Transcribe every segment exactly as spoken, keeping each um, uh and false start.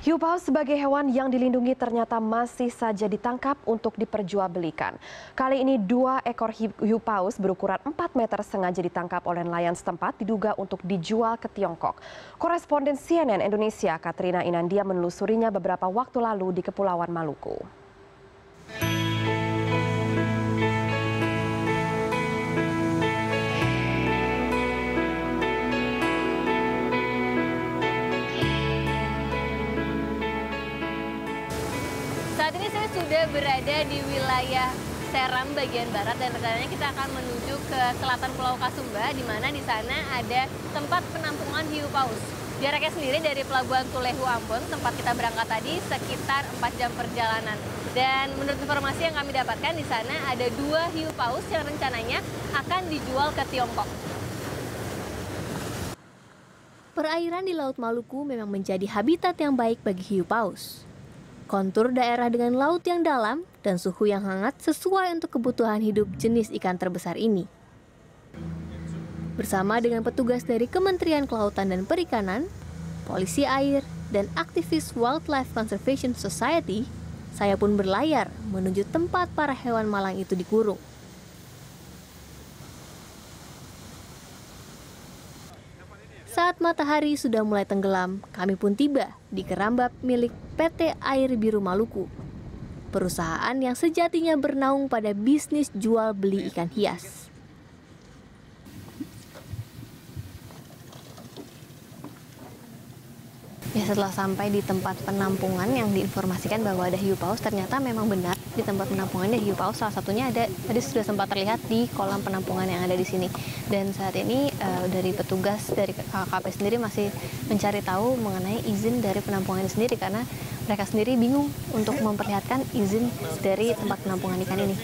Hiu paus sebagai hewan yang dilindungi ternyata masih saja ditangkap untuk diperjualbelikan. Kali ini dua ekor hiu paus berukuran empat meter sengaja ditangkap oleh nelayan setempat diduga untuk dijual ke Tiongkok. Koresponden C N N Indonesia Katrina Inandia menelusurinya beberapa waktu lalu di Kepulauan Maluku. Saat ini saya sudah berada di wilayah Seram bagian barat dan rencananya kita akan menuju ke selatan Pulau Kasumba, di mana di sana ada tempat penampungan hiu paus. Jaraknya sendiri dari Pelabuhan Tulehu Ambon, tempat kita berangkat tadi, sekitar empat jam perjalanan. Dan menurut informasi yang kami dapatkan di sana ada dua hiu paus yang rencananya akan dijual ke Tiongkok. Perairan di Laut Maluku memang menjadi habitat yang baik bagi hiu paus. Kontur daerah dengan laut yang dalam dan suhu yang hangat sesuai untuk kebutuhan hidup jenis ikan terbesar ini. Bersama dengan petugas dari Kementerian Kelautan dan Perikanan, Polisi Air, dan aktivis Wildlife Conservation Society, saya pun berlayar menuju tempat para hewan malang itu dikurung. Saat matahari sudah mulai tenggelam, kami pun tiba di kerambab milik P T Air Biru Maluku, perusahaan yang sejatinya bernaung pada bisnis jual beli ikan hias. Ya, setelah sampai di tempat penampungan yang diinformasikan bahwa ada hiu paus, ternyata memang benar di tempat penampungannya hiu paus. Salah satunya ada tadi sudah sempat terlihat di kolam penampungan yang ada di sini. Dan saat ini uh, dari petugas dari K K P sendiri masih mencari tahu mengenai izin dari penampungan ini sendiri, karena mereka sendiri bingung untuk memperlihatkan izin dari tempat penampungan ikan ini.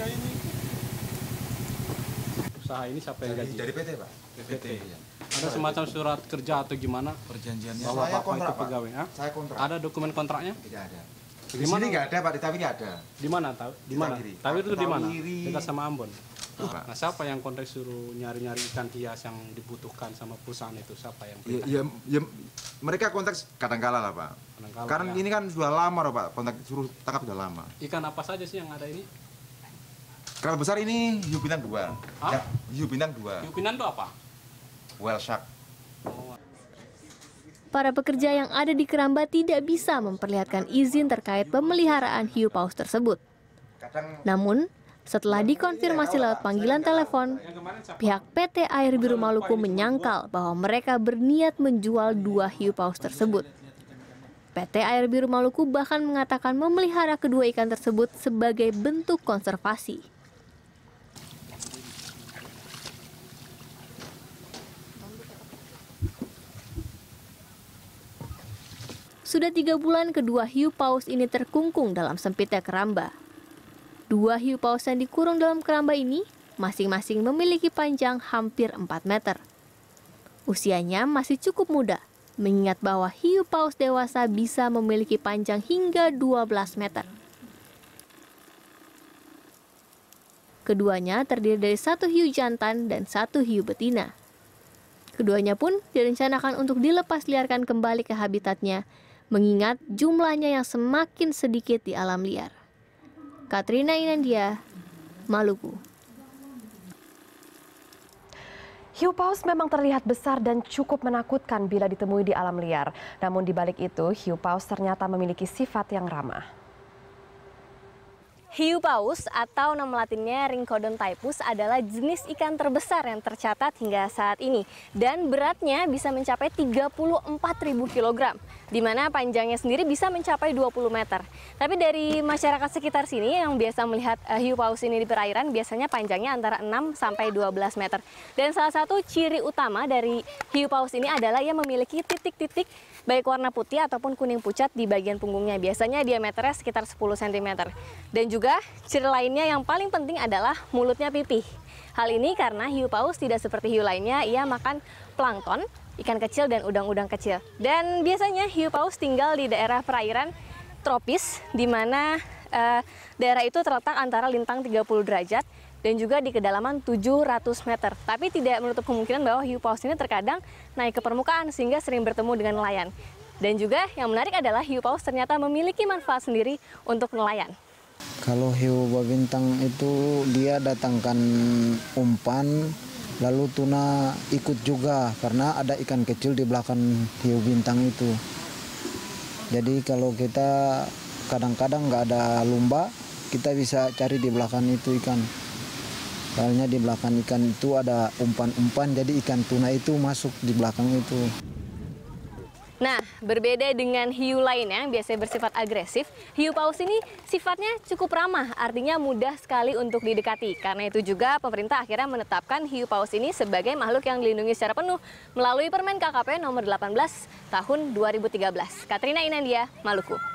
Usaha ini siapa yang gaji? Dari P T, Pak. P T. Ada semacam surat kerja atau gimana? Perjanjiannya. Bahwa Saya Bapak kontrak, itu pegawai, Pak. Saya kontrak. Ada dokumen kontraknya? Tidak ada. Di Di mana? sini nggak ada, Pak. Di Tawiri ada. Di mana? Di mana? Tawiri. Tawiri itu di mana? Tawiri. Dekat sama Ambon. Uh, Nah, siapa yang kontrak suruh nyari-nyari ikan hias yang dibutuhkan sama perusahaan itu? Siapa yang Ya, perintah? ya, ya, mereka kontak kadang-kala lah, Pak. Kadang-kala, Karena ya. ini kan sudah lama, loh, Pak. Kontak suruh tangkap sudah lama. Ikan apa saja sih yang ada ini? Kalau besar ini hiu bintang dua. Hah? Ya, hiu bintang dua. Hiu pinan itu apa? Whale shark. Oh. Para pekerja yang ada di keramba tidak bisa memperlihatkan izin terkait pemeliharaan hiu paus tersebut. Kadang Namun, setelah dikonfirmasi lewat panggilan telepon, pihak P T Air Biru Maluku menyangkal bahwa mereka berniat menjual dua hiu paus tersebut. P T Air Biru Maluku bahkan mengatakan memelihara kedua ikan tersebut sebagai bentuk konservasi. Sudah tiga bulan kedua hiu paus ini terkungkung dalam sempitnya keramba. Dua hiu paus yang dikurung dalam keramba ini masing-masing memiliki panjang hampir empat meter. Usianya masih cukup muda, mengingat bahwa hiu paus dewasa bisa memiliki panjang hingga dua belas meter. Keduanya terdiri dari satu hiu jantan dan satu hiu betina. Keduanya pun direncanakan untuk dilepas liarkan kembali ke habitatnya, mengingat jumlahnya yang semakin sedikit di alam liar. Katrina Inandia, Maluku. Hiu paus memang terlihat besar dan cukup menakutkan bila ditemui di alam liar. Namun di balik itu, hiu paus ternyata memiliki sifat yang ramah. Hiu paus atau nama latinnya Ringcodon typus adalah jenis ikan terbesar yang tercatat hingga saat ini. Dan beratnya bisa mencapai tiga puluh empat ribu kilogram, di mana panjangnya sendiri bisa mencapai dua puluh meter. Tapi dari masyarakat sekitar sini yang biasa melihat uh, hiu paus ini di perairan, biasanya panjangnya antara enam sampai dua belas meter. Dan salah satu ciri utama dari hiu paus ini adalah ia memiliki titik-titik baik warna putih ataupun kuning pucat di bagian punggungnya. Biasanya diameternya sekitar sepuluh sentimeter. Dan juga ciri lainnya yang paling penting adalah mulutnya pipih. Hal ini karena hiu paus tidak seperti hiu lainnya, ia makan plankton, ikan kecil dan udang-udang kecil. Dan biasanya hiu paus tinggal di daerah perairan tropis, di mana eh, daerah itu terletak antara lintang tiga puluh derajat dan juga di kedalaman tujuh ratus meter. Tapi tidak menutup kemungkinan bahwa hiu paus ini terkadang naik ke permukaan sehingga sering bertemu dengan nelayan. Dan juga yang menarik adalah hiu paus ternyata memiliki manfaat sendiri untuk nelayan. Kalau hiu babintang itu dia datangkan umpan, lalu tuna ikut juga karena ada ikan kecil di belakang hiu bintang itu. Jadi kalau kita kadang-kadang nggak ada lumba, kita bisa cari di belakang itu ikan. Soalnya di belakang ikan itu ada umpan-umpan, jadi ikan tuna itu masuk di belakang itu. Nah, berbeda dengan hiu lainnya yang biasanya bersifat agresif, hiu paus ini sifatnya cukup ramah, artinya mudah sekali untuk didekati. Karena itu juga pemerintah akhirnya menetapkan hiu paus ini sebagai makhluk yang dilindungi secara penuh melalui Permen K K P nomor delapan belas tahun dua ribu tiga belas. Katrina Inandia, Maluku.